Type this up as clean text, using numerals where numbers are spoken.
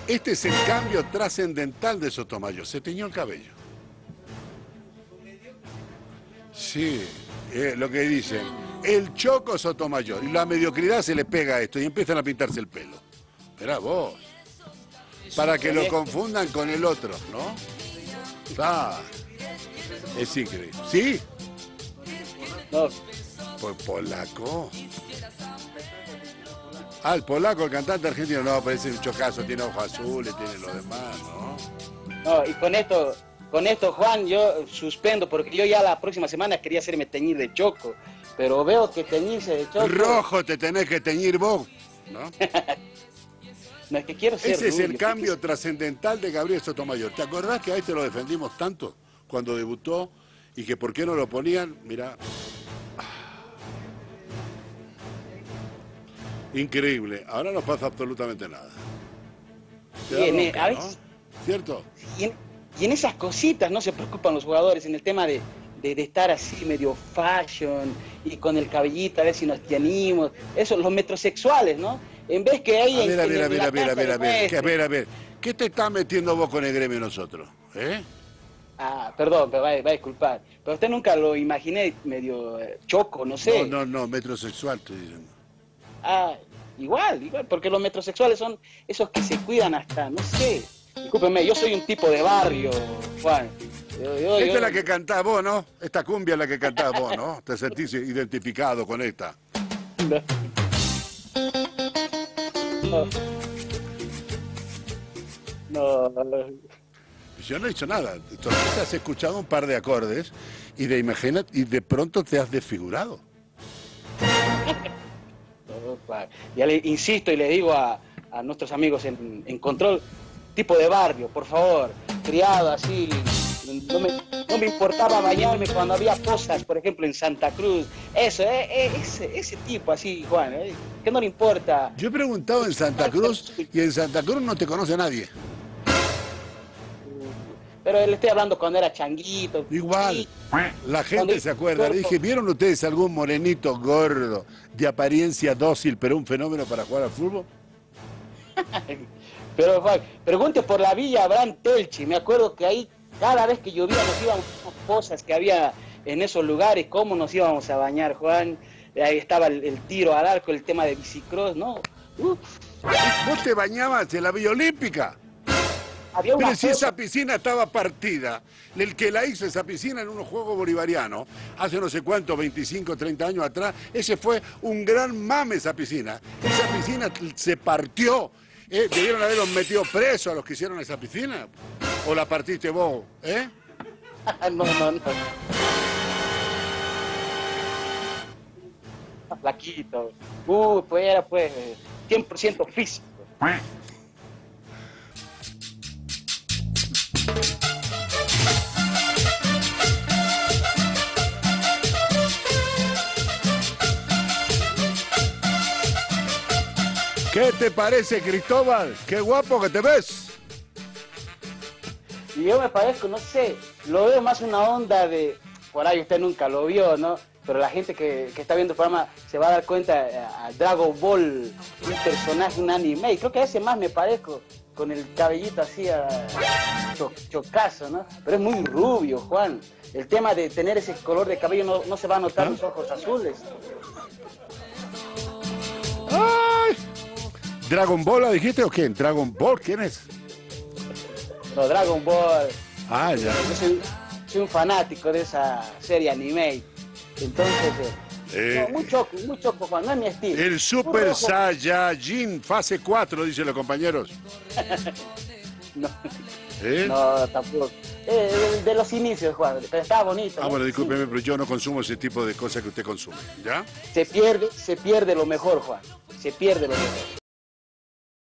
Este es el cambio trascendental de Sotomayor. Se teñió el cabello. Sí, lo que dicen. El Choco Sotomayor. Y la mediocridad se le pega a esto y empiezan a pintarse el pelo. Esperá vos. Para que lo confundan con el otro, ¿no? Ah, es increíble. ¿Sí? No. Pues polaco. Ah, el polaco, el cantante argentino, no, parece un chocazo, tiene ojos azules, tiene lo demás, ¿no? No, y con esto, Juan, yo suspendo, porque yo ya la próxima semana quería hacerme teñir de choco, pero veo que teñirse de choco... Rojo te tenés que teñir vos, ¿no? No, es que quiero ser Ese es el rubio, cambio trascendental de Gabriel Sotomayor. ¿Te acordás que a este lo defendimos tanto cuando debutó y que por qué no lo ponían? Mirá. Increíble. Ahora no pasa absolutamente nada. ¿No? ¿Cierto? Y en esas cositas no se preocupan los jugadores, en el tema de estar así medio fashion y con el cabellito a ver si nos tenemos. Eso, los metrosexuales, ¿no? En vez que hay... A ver. ¿Qué te estás metiendo vos con el gremio nosotros? ¿Eh? Ah, perdón, pero va a disculpar. Pero usted nunca lo imaginé medio choco, no sé. No, metrosexual estoy diciendo. Ah, igual, porque los metrosexuales son esos que se cuidan hasta, no sé. Discúlpeme, yo soy un tipo de barrio, Juan. Esta es la que cantás vos, ¿no? Esta cumbia es la que cantás vos, ¿no? Te sentís identificado con esta. No. Yo no he dicho nada. Tú has escuchado un par de acordes y de pronto te has desfigurado. Ya le insisto y le digo a nuestros amigos en control, tipo de barrio, por favor, criado así. No me importaba bañarme cuando había pozas, por ejemplo, en Santa Cruz. Eso, ese tipo así, Juan, que no le importa. Yo he preguntado en Santa Cruz y en Santa Cruz no te conoce nadie. Pero le estoy hablando cuando era changuito. Igual, la gente se acuerda. Le dije, ¿vieron ustedes algún morenito gordo, de apariencia dócil, pero un fenómeno para jugar al fútbol? Pero Juan, pregunte por la Villa Abraham Telchi. Me acuerdo que ahí, cada vez que llovía, nos íbamos a cosas que había en esos lugares. ¿Cómo nos íbamos a bañar, Juan? Ahí estaba el tiro al arco, el tema de bicicross, ¿no? ¿Vos te bañabas en la Villa Olímpica? Pero si esa piscina estaba partida, el que la hizo esa piscina en unos Juegos Bolivarianos, hace no sé cuánto, 25, 30 años atrás, ese fue un gran mame esa piscina. Esa piscina se partió. ¿Debieron haberlos metido presos a los que hicieron esa piscina? ¿O la partiste vos? No. Flaquito. Pues era 100% físico. ¿Qué te parece, Cristóbal? ¡Qué guapo que te ves! Y yo me parezco, no sé, lo veo más una onda de... Por ahí usted nunca lo vio, ¿no? Pero la gente que está viendo el programa se va a dar cuenta a Dragon Ball, un personaje, un anime. Y creo que a ese más me parezco, con el cabellito así chocazo, ¿no? Pero es muy rubio, Juan. El tema de tener ese color de cabello no se va a notar los ojos azules. ¡Ay! ¿Dragon Ball dijiste o quién? ¿Dragon Ball? ¿Quién es? No, Dragon Ball. Ah, ya. Yo soy un fanático de esa serie anime. Entonces, muy choco, Juan, no es mi estilo. El Super Saiyajin fase 4, dicen los compañeros. No, tampoco. De los inicios, Juan, pero estaba bonito. Bueno, discúlpeme, pero yo no consumo ese tipo de cosas que usted consume, ¿ya? Se pierde lo mejor, Juan. Se pierde lo mejor.